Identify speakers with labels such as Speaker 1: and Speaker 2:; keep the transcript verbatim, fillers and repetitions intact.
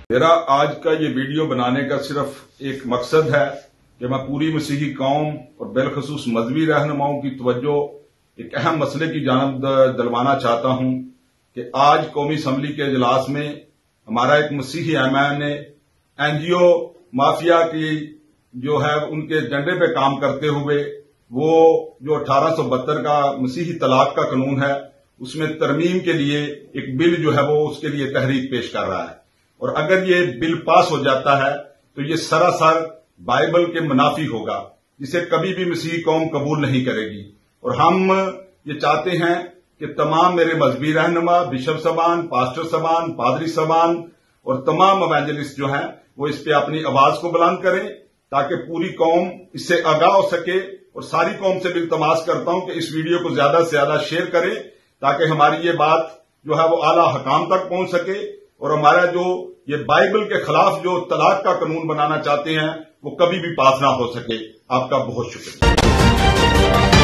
Speaker 1: میرا آج کا یہ ویڈیو بنانے کا صرف ایک مقصد ہے کہ میں پوری مسیحی قوم اور بالخصوص مذہبی رہنماؤں کی توجہ ایک اہم مسئلے کی جانب دلوانا چاہتا ہوں کہ آج قومی اسمبلی کے اجلاس میں ہمارا ایک مسیحی ایم نے این جی او مافیا کی جو ہے ان کے ایجنڈے پہ کام کرتے ہوئے وہ جو اٹھارہ سو بہتر کا مسیحی طلاق کا قانون ہے اس میں ترمیم کے لیے ایک بل جو ہے وہ اس کے لیے تحریک پیش کر رہا ہے، اور اگر یہ بل پاس ہو جاتا ہے تو یہ سراسر بائبل کے منافی ہوگا، جسے کبھی بھی مسیحی قوم قبول نہیں کرے گی۔ اور ہم یہ چاہتے ہیں کہ تمام میرے مذہبی رہنما، بشپ صاحبان، پاسٹر صاحبان، پادری صاحبان اور تمام ایونجلسٹ جو ہیں وہ اس پہ اپنی آواز کو بلند کریں تاکہ پوری قوم اس سے آگاہ ہو سکے، اور ساری قوم سے بھی التماس کرتا ہوں کہ اس ویڈیو کو زیادہ سے زیادہ شیئر کریں تاکہ ہماری یہ بات جو ہے وہ اعلی حکام تک پہنچ سکے، اور ہمارا جو یہ بائبل کے خلاف جو طلاق کا قانون بنانا چاہتے ہیں وہ کبھی بھی پاس نہ ہو سکے۔ آپ کا بہت شکریہ۔